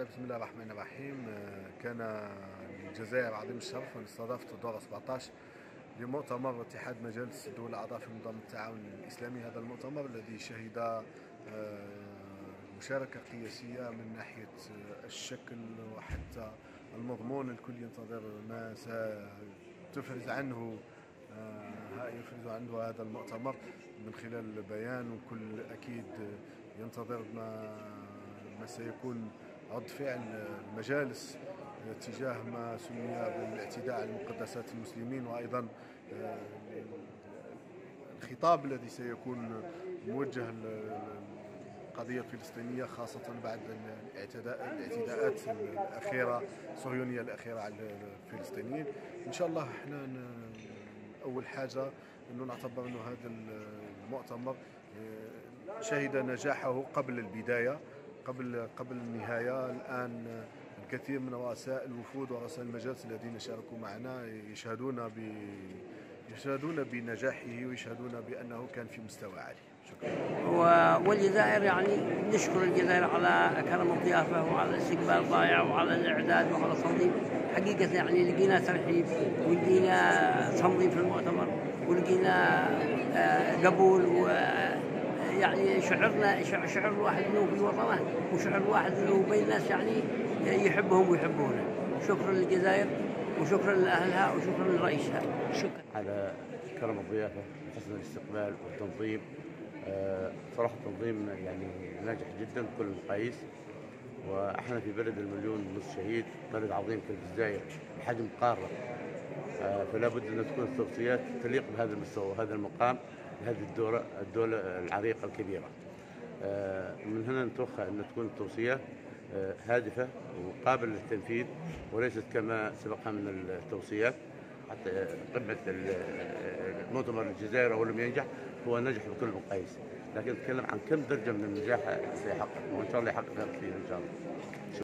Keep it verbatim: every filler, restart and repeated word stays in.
بعد بسم الله الرحمن الرحيم. كان الجزائر عظيم الشرف أن استضافت دور سبعة عشر لمؤتمر اتحاد مجالس الدول الأعضاء في نظام التعاون الإسلامي. هذا المؤتمر الذي شهد مشاركة قياسية من ناحية الشكل وحتى المضمون. الكل ينتظر ما ستفرز عنه يفرز عنه هذا المؤتمر من خلال البيان، والكل أكيد ينتظر ما ما سيكون رد فعل المجالس تجاه ما سمي بالاعتداء على مقدسات المسلمين، وأيضا الخطاب الذي سيكون موجه للقضية الفلسطينية، خاصة بعد الاعتداءات الأخيرة الصهيونية الأخيرة على الفلسطينيين. إن شاء الله احنا أول حاجة أنه نعتبر أنه هذا المؤتمر شهد نجاحه قبل البداية، قبل قبل النهاية. الآن الكثير من رؤساء الوفود ورؤساء المجالس الذين شاركوا معنا يشهدون ب يشهدون بنجاحه ويشهدون بأنه كان في مستوى عالي. شكرا. والجزائر يعني نشكر الجزائر على كرم الضيافة وعلى الاستقبال الرائع وعلى الإعداد وعلى التنظيم. حقيقة يعني لقينا ترحيب ولقينا تنظيم في المؤتمر ولقينا قبول، و يعني شعرنا شعر الواحد انه في وطنه، وشعر الواحد انه بين الناس يعني يحبهم ويحبونه. شكرا للجزائر وشكرا لاهلها وشكرا لرئيسها. شكرا على كرم الضيافه وحسن الاستقبال والتنظيم. صراحه التنظيم يعني ناجح جدا بكل المقاييس، واحنا في بلد المليون ونص شهيد، بلد عظيم كالجزائر بحجم قاره، فلا بد ان تكون التوصيات تليق بهذا المستوى وهذا المقام لهذه الدولة الدولة العريقة الكبيرة. من هنا نتوقع أن تكون التوصية هادفة وقابلة للتنفيذ، وليست كما سبقها من التوصيات. حتى قمة المؤتمر الجزائر أول لم ينجح هو نجح بكل المقاييس، لكن نتكلم عن كم درجة من النجاح سيحقق، وإن شاء الله يحقق كثير إن شاء الله.